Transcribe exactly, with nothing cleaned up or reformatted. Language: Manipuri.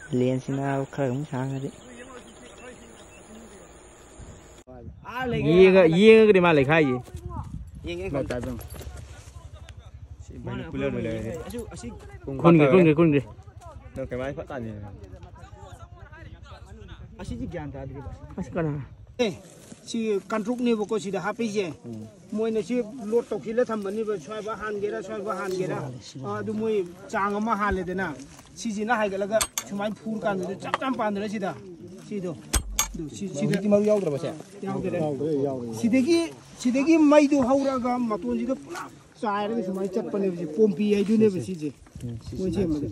Lensin khởi cũng sang rồi đấy. Ye cái ye cái mà lại khai gì? Mà tại sao? Con kì con kì con kì. Đâu cái máy phát tàn gì? Asyik gian tadi. Masih kan? Si kantruk ni boko si dah habis je. Moi ni si lot tok si le tham ni ba choi ba han gera choi ba han gera. Ah du moi chang ama han le dena. Si si na hai ga laga chumai phur kan de chap cham pan de si da. Si do. Du si si de Cái máu dâu rồi bà sẽ. yau de. Si de gi si de gi mai du haura ga maton ji da pula. Chai re chumai chat pan ne pompi ai du ne ba si je. Moi che ma.